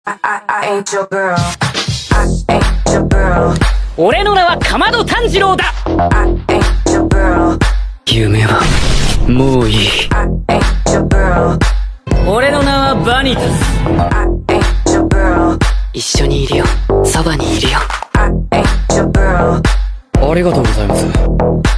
ain't your girl. I ain't your girl. 俺の名はかまど炭治郎だ。 I ain't your girl. 夢はもういい。 I ain't your girl. 俺の名はバニタス。 I ain't your girl. 一緒にいるよ、そばにいるよ。 I ain't your girl. ありがとうございます。